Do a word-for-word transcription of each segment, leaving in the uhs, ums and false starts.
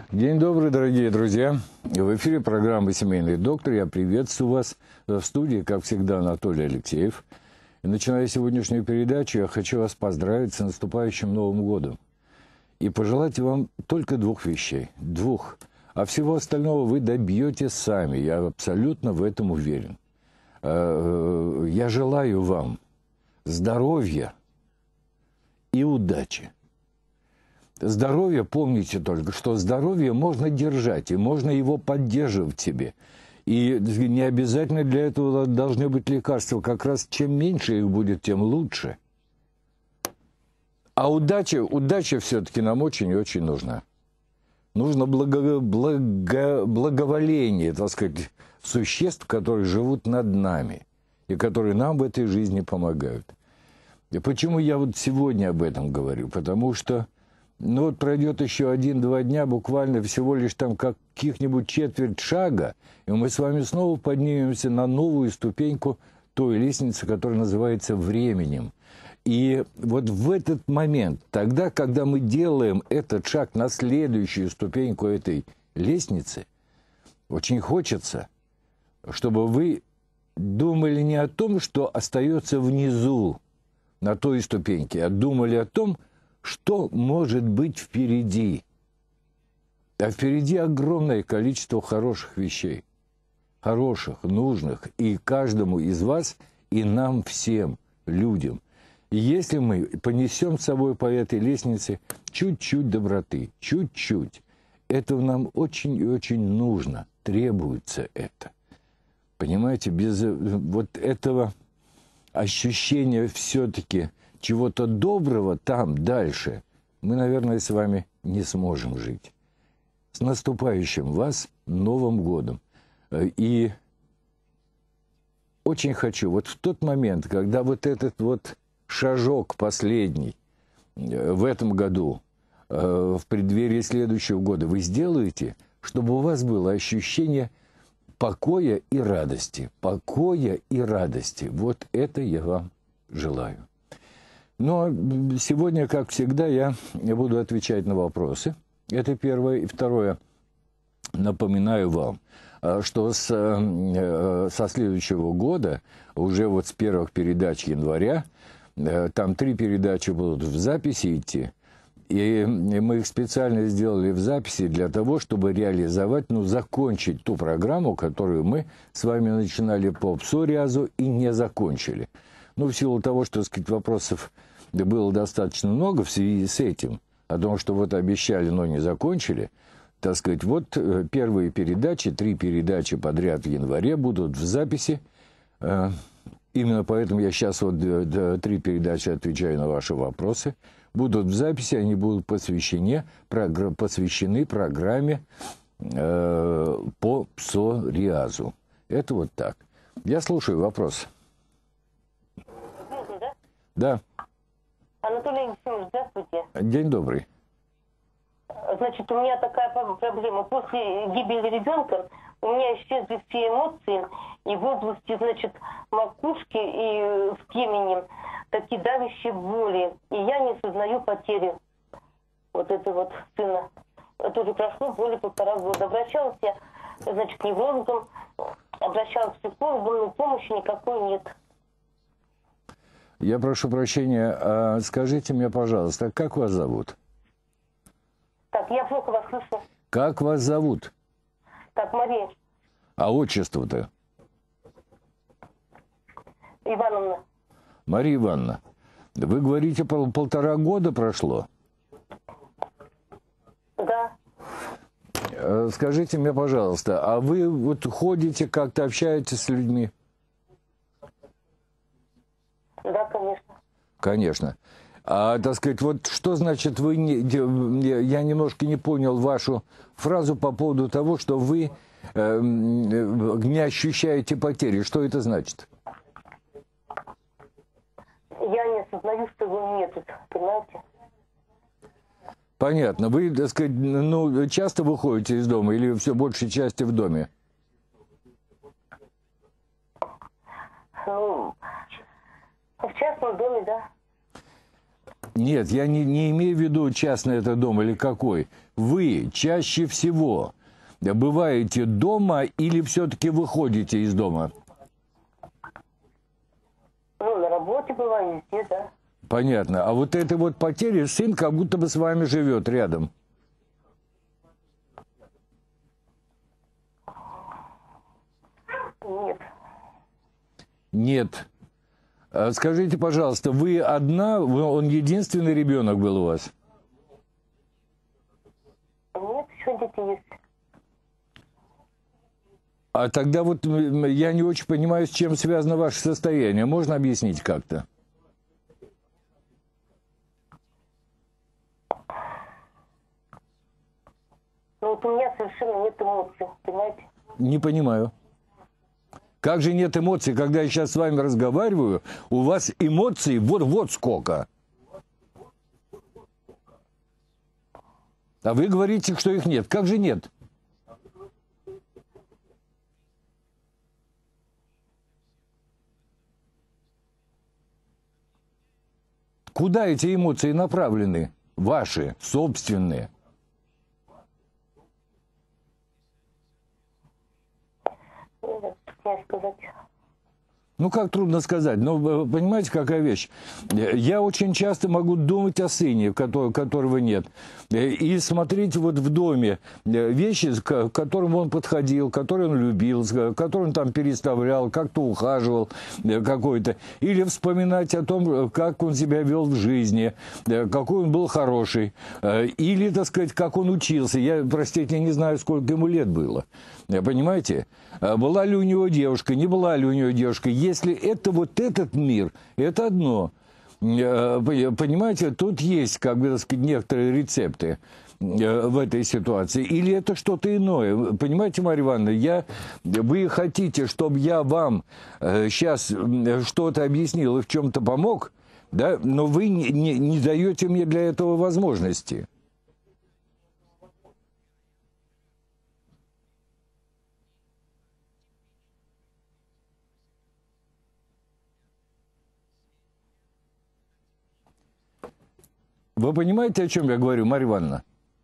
День добрый, дорогие друзья. В эфире программы «Семейный доктор». Я приветствую вас в студии, как всегда, Анатолий Алексеев. И начиная сегодняшнюю передачу, я хочу вас поздравить с наступающим Новым годом. И пожелать вам только двух вещей. Двух. А всего остального вы добьетесь сами. Я абсолютно в этом уверен. Я желаю вам здоровья и удачи. Здоровье, помните только, что здоровье можно держать, и можно его поддерживать в себе. И не обязательно для этого должны быть лекарства. Как раз чем меньше их будет, тем лучше. А удача, удача все-таки нам очень и очень нужна. Нужно благо, благо, благоволение, так сказать, существ, которые живут над нами, и которые нам в этой жизни помогают. И почему я вот сегодня об этом говорю? Потому что ну вот пройдет еще один-два дня, буквально всего лишь там каких-нибудь четверть шага, и мы с вами снова поднимемся на новую ступеньку той лестницы, которая называется временем. И вот в этот момент, тогда, когда мы делаем этот шаг на следующую ступеньку этой лестницы, очень хочется, чтобы вы думали не о том, что остается внизу, на той ступеньке, а думали о том, что может быть впереди? А впереди огромное количество хороших вещей. Хороших, нужных. И каждому из вас, и нам всем, людям. И если мы понесем с собой по этой лестнице чуть-чуть доброты, чуть-чуть, это нам очень и очень нужно, требуется это. Понимаете, без вот этого ощущения все-таки чего-то доброго там, дальше, мы, наверное, с вами не сможем жить. С наступающим вас Новым годом. И очень хочу, вот в тот момент, когда вот этот вот шажок последний в этом году, в преддверии следующего года вы сделаете, чтобы у вас было ощущение покоя и радости. Покоя и радости. Вот это я вам желаю. Но сегодня, как всегда, я буду отвечать на вопросы. Это первое. И второе. Напоминаю вам, что с, со следующего года, уже вот с первых передач января, там три передачи будут в записи идти. И мы их специально сделали в записи для того, чтобы реализовать, ну, закончить ту программу, которую мы с вами начинали по псориазу и не закончили. Ну, в силу того, что, так сказать, вопросов было достаточно много в связи с этим, о том, что вот обещали, но не закончили, так сказать, вот первые передачи, три передачи подряд в январе будут в записи. Именно поэтому я сейчас вот три передачи отвечаю на ваши вопросы. Будут в записи, они будут посвящены, посвящены программе по псориазу. Это вот так. Я слушаю вопрос. Да? Да. Анатолий Алексеевич, здравствуйте. День добрый. Значит, у меня такая проблема. После гибели ребенка у меня исчезли все эмоции, и в области, значит, макушки и в темени такие давящие боли. И я не сознаю потери вот этого вот сына. Это уже прошло более полтора года. Обращалась я, значит, к неврологам, обращалась к психологу, но помощи никакой нет. Я прошу прощения, а скажите мне, пожалуйста, как вас зовут? Так, я плохо вас слышу. Как вас зовут? Так, Мария. А отчество-то? Ивановна. Мария Ивановна, вы говорите, пол полтора года прошло? Да. Скажите мне, пожалуйста, а вы вот ходите, как-то общаетесь с людьми? Да, конечно. Конечно. А, так сказать, вот что значит вы не... Я немножко не понял вашу фразу по поводу того, что вы э, не ощущаете потери. Что это значит? Я не осознаю, что его нет, понимаете? Понятно. Вы, так сказать, ну, часто выходите из дома или все большей части в доме? Ну, в частном доме, да. Нет, я не, не имею в виду частный это дом или какой. Вы чаще всего бываете дома или все-таки выходите из дома? Ну, на работе бываю, везде, да. Понятно. А вот этой вот потери сын как будто бы с вами живет рядом. Нет. Нет. А скажите, пожалуйста, вы одна, вы, он единственный ребенок был у вас? Нет, еще дети есть. А тогда вот я не очень понимаю, с чем связано ваше состояние. Можно объяснить как-то? Ну вот у меня совершенно нет эмоций, понимаете? Не понимаю. Как же нет эмоций, когда я сейчас с вами разговариваю, у вас эмоций вот-вот сколько. А вы говорите, что их нет. Как же нет? Куда эти эмоции направлены? Ваши, собственные. Как сказать? Ну, как трудно сказать. Но вы понимаете, какая вещь? Я очень часто могу думать о сыне, которого нет. И смотреть вот в доме вещи, к которым он подходил, которые он любил, которые он там переставлял, как-то ухаживал какой-то. Или вспоминать о том, как он себя вел в жизни, какой он был хороший. Или, так сказать, как он учился. Я, простите, не знаю, сколько ему лет было. Понимаете? Была ли у него девушка, не была ли у него девушка. Если это вот этот мир, это одно. Понимаете, тут есть, как бы, так сказать, некоторые рецепты в этой ситуации. Или это что-то иное. Понимаете, Марья Ивановна, я, вы хотите, чтобы я вам сейчас что-то объяснил и в чем-то помог, да? Но вы не, не, не даете мне для этого возможности. Вы понимаете, о чем я говорю, Марья Ивановна?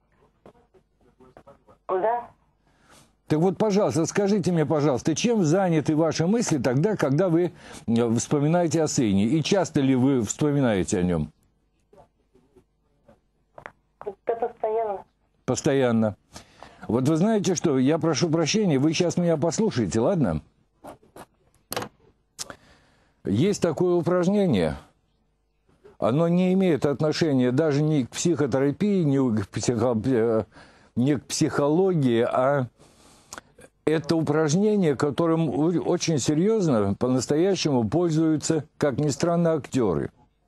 Да. Так вот, пожалуйста, скажите мне, пожалуйста, чем заняты ваши мысли тогда, когда вы вспоминаете о сыне? И часто ли вы вспоминаете о нем? Это постоянно. Постоянно. Вот вы знаете что, я прошу прощения, вы сейчас меня послушайте, ладно? Есть такое упражнение... Оно не имеет отношения даже не к психотерапии, не к, психо... не к психологии, а это упражнение, которым очень серьезно, по-настоящему пользуются, как ни странно, актеры.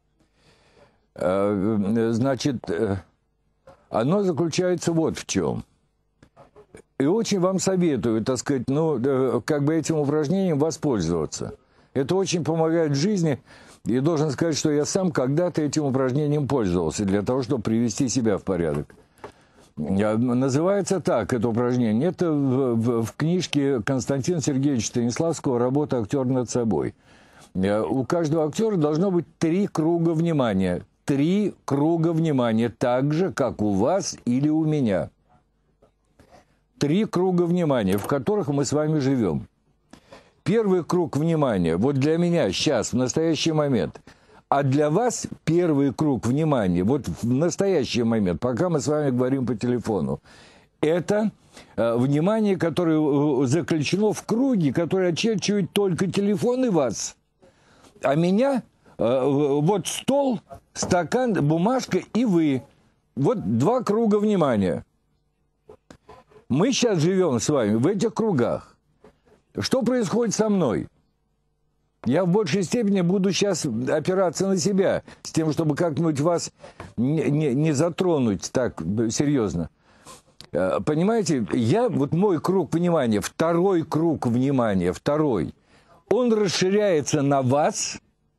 Значит, оно заключается вот в чем. И очень вам советую, так сказать, ну, как бы этим упражнением воспользоваться. Это очень помогает в жизни. И должен сказать, что я сам когда-то этим упражнением пользовался для того, чтобы привести себя в порядок. Называется так это упражнение. Это в, в, в книжке Константина Сергеевича Станиславского «Работа актера над собой». У каждого актера должно быть три круга внимания. Три круга внимания, так же, как у вас или у меня. Три круга внимания, в которых мы с вами живем. Первый круг внимания, вот для меня сейчас, в настоящий момент, а для вас первый круг внимания, вот в настоящий момент, пока мы с вами говорим по телефону, это э, внимание, которое заключено в круге, который очерчивает только телефон и вас. А меня, э, вот стол, стакан, бумажка и вы. Вот два круга внимания. Мы сейчас живем с вами в этих кругах. Что происходит со мной? Я в большей степени буду сейчас опираться на себя, с тем, чтобы как-нибудь вас не, не, не затронуть так серьезно. Понимаете, я, вот мой круг внимания, второй круг внимания, второй, он расширяется на вас,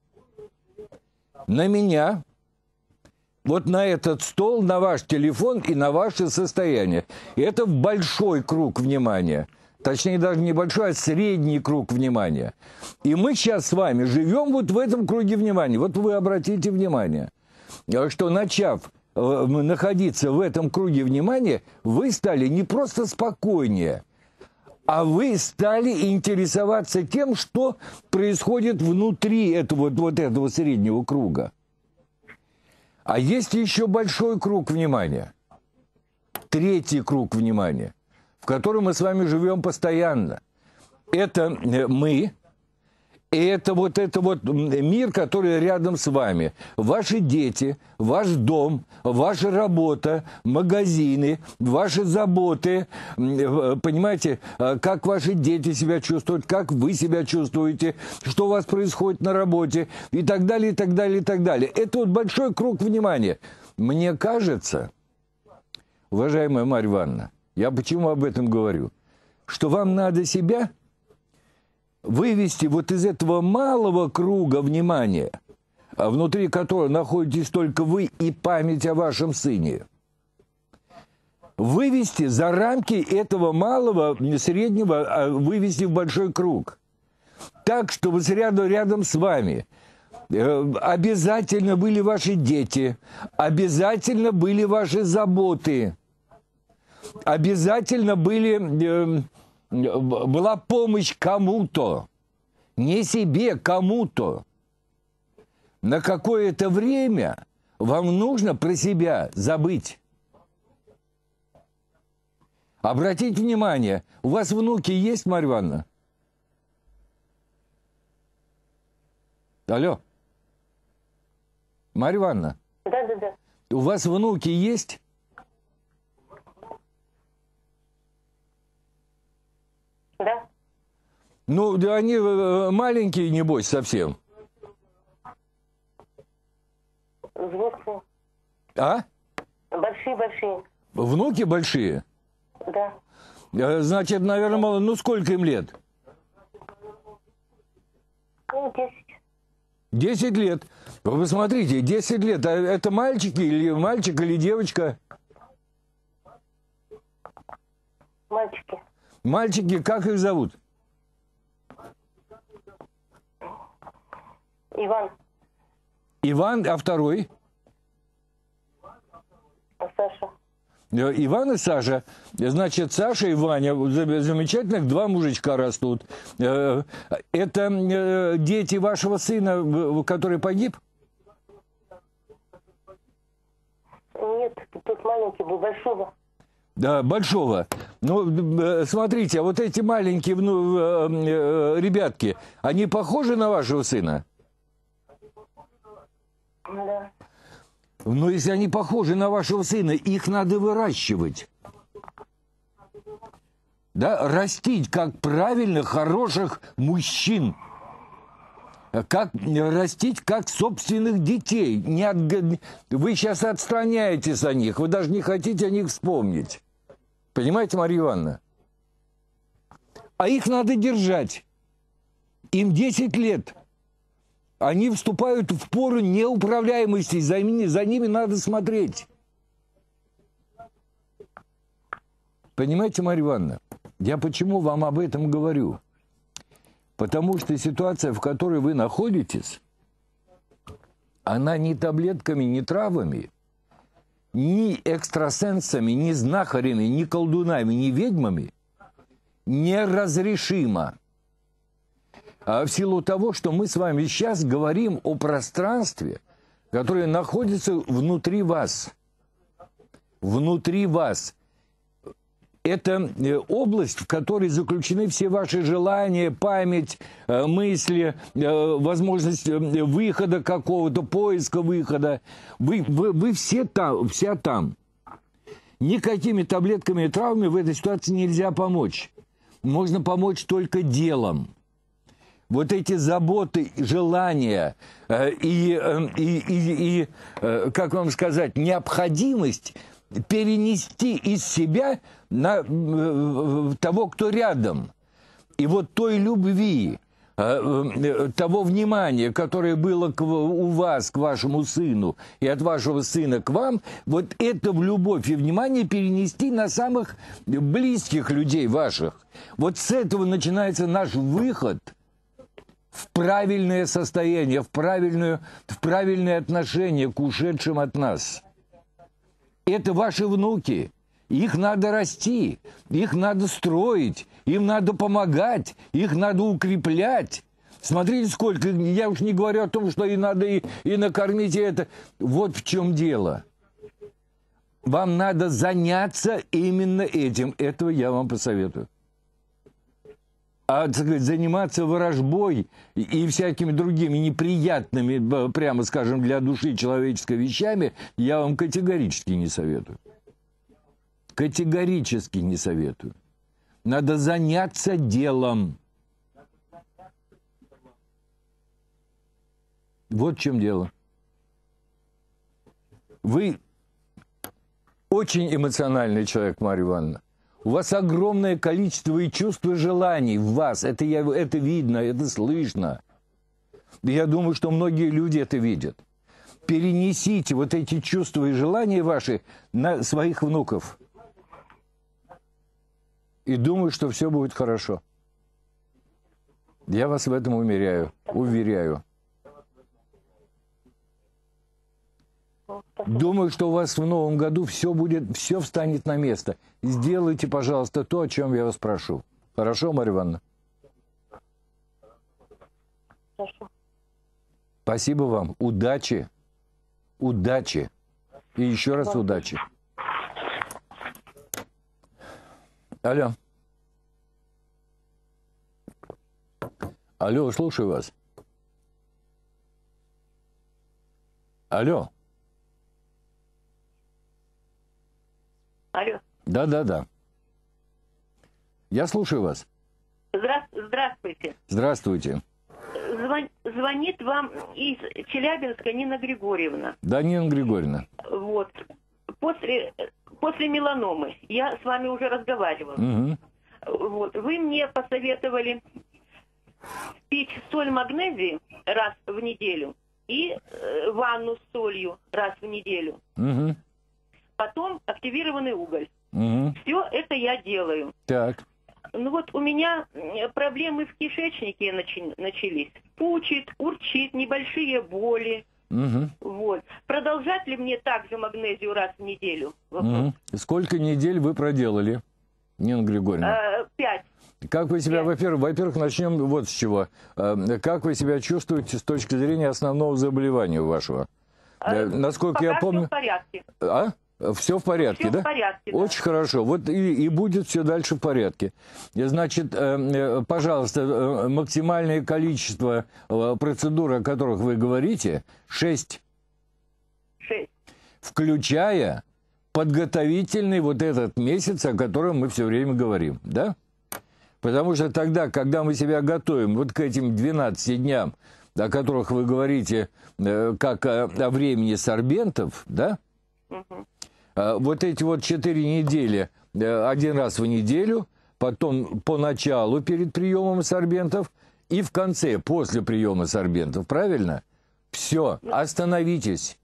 на меня, вот на этот стол, на ваш телефон и на ваше состояние. И это большой круг внимания. Точнее, даже небольшой, а средний круг внимания. И мы сейчас с вами живем вот в этом круге внимания. Вот вы обратите внимание. что, начав находиться в этом круге внимания, вы стали не просто спокойнее, а вы стали интересоваться тем, что происходит внутри этого, вот этого среднего круга. А есть еще большой круг внимания, третий круг внимания, в котором мы с вами живем постоянно. Это мы, и это вот, это вот мир, который рядом с вами. Ваши дети, ваш дом, ваша работа, магазины, ваши заботы. Понимаете, как ваши дети себя чувствуют, как вы себя чувствуете, что у вас происходит на работе и так далее, и так далее, и так далее. Это вот большой круг внимания. Мне кажется, уважаемая Марья Ивановна, я почему об этом говорю, что вам надо себя вывести вот из этого малого круга внимания, внутри которого находитесь только вы и память о вашем сыне, вывести за рамки этого малого, среднего, вывести в большой круг. Так, чтобы рядом, рядом с вами обязательно были ваши дети, обязательно были ваши заботы, обязательно были... была помощь кому-то, не себе, кому-то. На какое-то время вам нужно про себя забыть. Обратите внимание, у вас внуки есть, Марья Ивановна? Алло. Марья Ивановна? Да, да, да. У вас внуки есть? Да. Ну, да они маленькие, небось, совсем. Взрослые. А? Большие-большие. Внуки большие? Да. Значит, наверное, мало. Ну, сколько им лет? Ну, десять. Десять лет. Вы посмотрите, десять лет. А это мальчики или мальчик или девочка? Мальчики. Мальчики, как их зовут? Иван. Иван, а второй? Саша. Иван и Саша. Значит, Саша и Ваня, замечательных два мужичка растут. Это дети вашего сына, который погиб? Нет, тот маленький был, большого. Да, большого. Ну, смотрите, а вот эти маленькие ну, ребятки, они похожи на вашего сына? Да. Но если они похожи на вашего сына, их надо выращивать. Да, растить как правильных, хороших мужчин. Как растить как собственных детей. Не от... Вы сейчас отстраняетесь от них, вы даже не хотите о них вспомнить. Понимаете, Марья Ивановна? А их надо держать. Им десять лет. Они вступают в пору неуправляемости, за ними, за ними надо смотреть. Понимаете, Марья Ивановна, я почему вам об этом говорю? Потому что ситуация, в которой вы находитесь, она ни таблетками, ни травами, ни экстрасенсами, ни знахарями, ни колдунами, ни ведьмами неразрешима. А в силу того, что мы с вами сейчас говорим о пространстве, которое находится внутри вас. Внутри вас. Это область, в которой заключены все ваши желания, память, мысли, возможность выхода какого-то, поиска выхода. Вы, вы, вы все там, вся там. Никакими таблетками и травмами в этой ситуации нельзя помочь. Можно помочь только делом. Вот эти заботы, желания э, и, э, и, и, и э, как вам сказать, необходимость перенести из себя на э, того, кто рядом. И вот той любви, э, э, того внимания, которое было к, у вас, к вашему сыну, и от вашего сына к вам, вот это в любовь и внимание перенести на самых близких людей ваших. Вот с этого начинается наш выход в правильное состояние, в, правильную, в правильное отношение к ушедшим от нас. Это ваши внуки. Их надо расти, их надо строить, им надо помогать, их надо укреплять. Смотрите, сколько, я уж не говорю о том, что и надо и, и накормить, и это. Вот в чем дело. Вам надо заняться именно этим. Этого я вам посоветую. А, так сказать, заниматься ворожбой и, и всякими другими неприятными, прямо скажем, для души человеческой вещами, я вам категорически не советую. Категорически не советую. Надо заняться делом. Вот в чем дело. Вы очень эмоциональный человек, Марья Ивановна. У вас огромное количество и чувств, и желаний в вас. Это, я, это видно, это слышно. Я думаю, что многие люди это видят. Перенесите вот эти чувства и желания ваши на своих внуков. И думаю, что все будет хорошо. Я вас в этом уверяю. Уверяю. Думаю, что у вас в новом году все будет, все встанет на место. Сделайте, пожалуйста, то, о чем я вас прошу. Хорошо, Марья Ивановна? Хорошо. Спасибо вам. Удачи. Удачи. И еще раз удачи. Алло. Алло, слушаю вас. Алло. Алло. Да, да, да. Я слушаю вас. Здра... Здравствуйте. Здравствуйте. Звон... Звонит вам из Челябинска Нина Григорьевна. Да, Нина Григорьевна. Вот. После, после меланомы я с вами уже разговаривала. Угу. Вот. Вы мне посоветовали пить соль магнезии раз в неделю и э, ванну с солью раз в неделю. Угу. Потом активированный уголь. Угу. Все это я делаю. Так. Ну вот у меня проблемы в кишечнике начи- начались. Пучит, урчит, небольшие боли. Угу. Вот. Продолжать ли мне также магнезию раз в неделю? Угу. Сколько недель вы проделали, Нина Григорьевна? А, пять. Как вы себя, Пять. во-первых, во-первых, начнем вот с чего. Как вы себя чувствуете с точки зрения основного заболевания вашего? А, Насколько пока я помню... все в порядке. А? Все в порядке, Все да? в порядке, да. Очень хорошо. Вот и, и будет все дальше в порядке. Значит, э, пожалуйста, э, максимальное количество э, процедур, о которых вы говорите, шесть. Шесть. Включая подготовительный вот этот месяц, о котором мы все время говорим, да? Потому что тогда, когда мы себя готовим вот к этим двенадцати дням, о которых вы говорите, э, как о, о времени сорбентов, да? Угу. Вот эти вот четыре недели, один раз в неделю, потом по началу перед приемом сорбентов и в конце, после приема сорбентов, правильно? Все, остановитесь.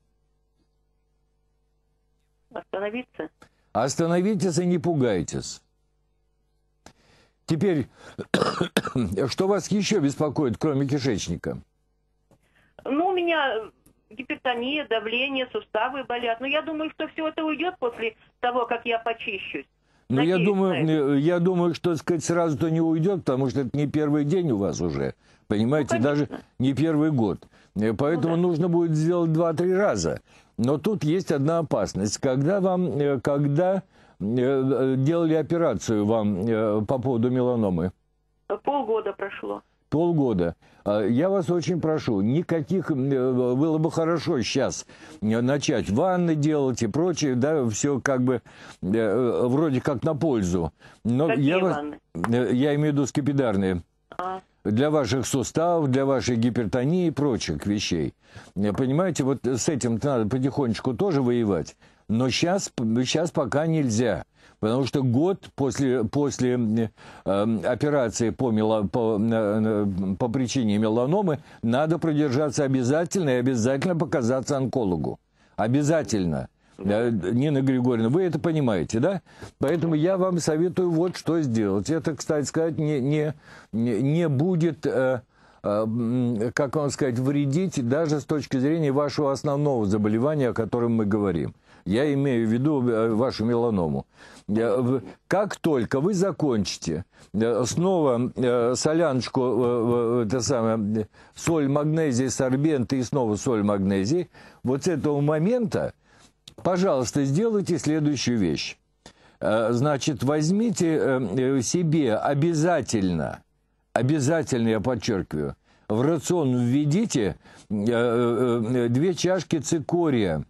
Остановиться? Остановитесь и не пугайтесь. Теперь, что вас еще беспокоит, кроме кишечника? Ну, у меня... гипертония, давление, суставы болят. Но я думаю, что все это уйдет после того, как я почищусь. Ну, я думаю, я думаю, что, так сказать, сразу-то не уйдет, потому что это не первый день у вас уже. Понимаете, ну, даже не первый год. Поэтому ну, да. нужно будет сделать два-три раза. Но тут есть одна опасность. Когда вам, когда делали операцию вам по поводу меланомы? Полгода прошло. Полгода. Я вас очень прошу, никаких, было бы хорошо сейчас начать ванны делать и прочее, да, все как бы вроде как на пользу. Но Какие я, ванны? Я имею в виду скипидарные. А. Для ваших суставов, для вашей гипертонии и прочих вещей. Понимаете, вот с этим надо потихонечку тоже воевать. Но сейчас, сейчас пока нельзя. Потому что год после, после э, операции по, мело, по, э, по причине меланомы надо продержаться обязательно и обязательно показаться онкологу. Обязательно. Да, Нина Григорьевна, вы это понимаете, да? Поэтому я вам советую вот что сделать. Это, кстати сказать, не, не, не будет э, как вам сказать, вредить даже с точки зрения вашего основного заболевания, о котором мы говорим. Я имею в виду вашу меланому. Как только вы закончите, снова соляночку, это самое, соль магнезии, сорбент и снова соль магнезии, вот с этого момента, пожалуйста, сделайте следующую вещь. Значит, возьмите себе обязательно, обязательно, я подчеркиваю, в рацион введите две чашки цикория.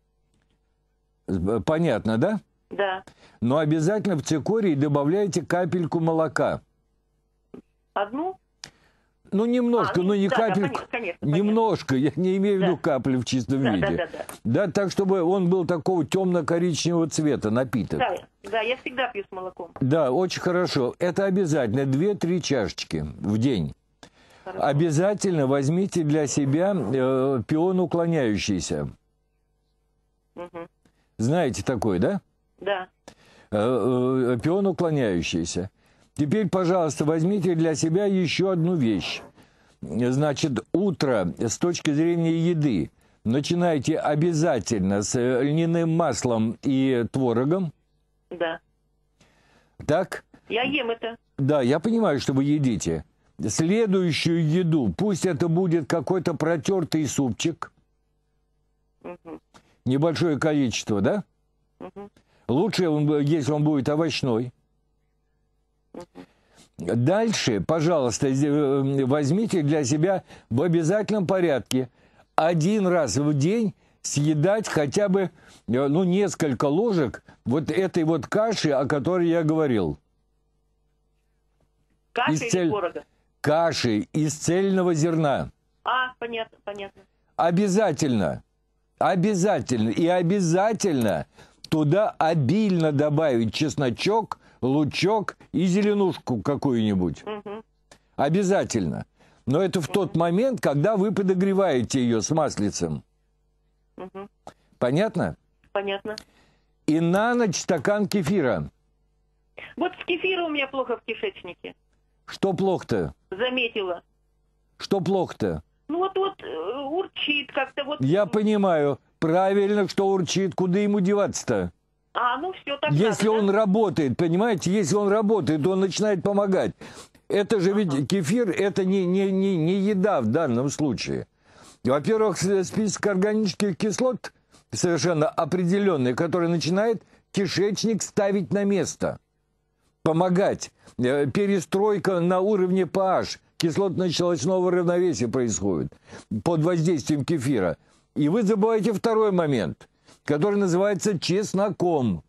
Понятно, да? Да. Но обязательно в цикорий добавляйте капельку молока. Одну? Ну, немножко, а, ну не да, капельку, да, конечно, немножко, конечно. я не имею в виду да. капли в чистом да, виде. Да, да, да. Да, так, чтобы он был такого темно-коричневого цвета, напиток. Да, да, я всегда пью с молоком. Да, очень хорошо. Это обязательно две-три чашечки в день. Хорошо. Обязательно возьмите для себя э, пион уклоняющийся. Угу. Знаете такой, да? Да. Э, э, пион уклоняющийся. Теперь, пожалуйста, возьмите для себя еще одну вещь. Значит, утро с точки зрения еды начинайте обязательно с льняным маслом и творогом. Да. Так? Я ем это. Да, я понимаю, что вы едите. Следующую еду, пусть это будет какой-то протертый супчик. Угу. Небольшое количество, да? Угу. Лучше, если он будет овощной. Угу. Дальше, пожалуйста, возьмите для себя в обязательном порядке один раз в день съедать хотя бы, ну, несколько ложек вот этой вот каши, о которой я говорил. Каши из или цель... творога? Каши из цельного зерна. А, понятно, понятно. Обязательно. Обязательно. И обязательно туда обильно добавить чесночок, лучок и зеленушку какую-нибудь. Угу. Обязательно. Но это в угу. тот момент, когда вы подогреваете ее с маслицем. Угу. Понятно? Понятно. И на ночь стакан кефира. Вот с кефиром у меня плохо в кишечнике. Что плохо-то? Заметила. Что плохо-то? Ну вот, вот э, урчит как-то. Вот. Я понимаю. Правильно, что урчит. Куда ему деваться-то? А, ну все, так Если надо, он да? работает, понимаете, если он работает, то он начинает помогать. Это же ведь Ага. кефир, это не, не, не, не еда в данном случае. Во-первых, список органических кислот совершенно определенный, который начинает кишечник ставить на место. Помогать. Перестройка на уровне pH, кислотно-щелочного равновесия происходит под воздействием кефира. И вы забываете второй момент, который называется чесноком.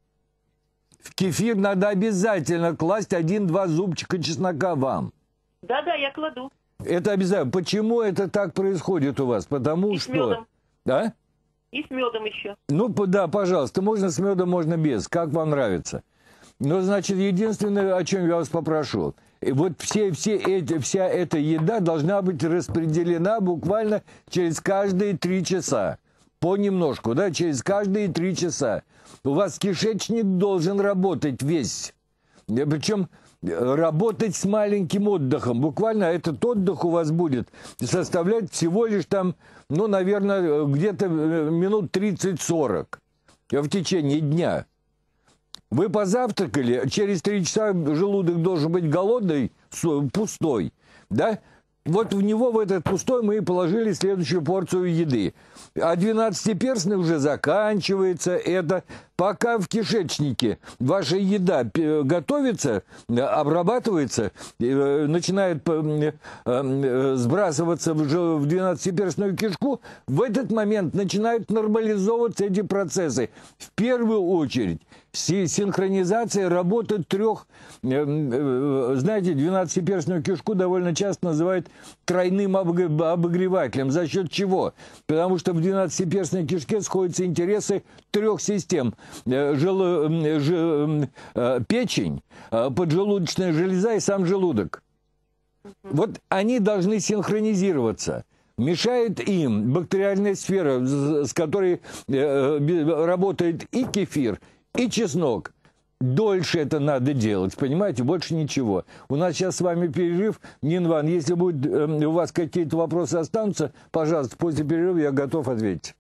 В кефир надо обязательно класть один-два зубчика чеснока вам. Да-да, я кладу. Это обязательно. Почему это так происходит у вас? Потому И что... с медом. Да? И с медом еще. Ну, да, пожалуйста. Можно с медом, можно без. Как вам нравится. Но, значит, единственное, о чем я вас попрошу. Вот все, все эти, вся эта еда должна быть распределена буквально через каждые три часа. Понемножку, да, через каждые три часа. У вас кишечник должен работать весь. Причем работать с маленьким отдыхом. Буквально этот отдых у вас будет составлять всего лишь там, ну, наверное, где-то минут тридцать-сорок в течение дня. Вы позавтракали, через три часа желудок должен быть голодный, пустой, да? Вот в него, в этот пустой, мы и положили следующую порцию еды. А двенадцатиперстный уже заканчивается. Это пока в кишечнике ваша еда готовится, обрабатывается, начинает сбрасываться в двенадцатиперстную кишку, в этот момент начинают нормализовываться эти процессы. В первую очередь синхронизация работы трех, знаете, двенадцатиперстную кишку довольно часто называют тройным обогревателем. За счет чего? Потому что в двенадцатиперстной кишке сходятся интересы трех систем. Жел... Ж... Печень, поджелудочная железа и сам желудок. Вот они должны синхронизироваться. Мешает им бактериальная сфера, с которой работает и кефир, и чеснок. дольше это надо делать, понимаете, больше ничего. У нас сейчас с вами перерыв. Нина Ивановна, если будет, э, у вас какие-то вопросы останутся, пожалуйста, после перерыва я готов ответить.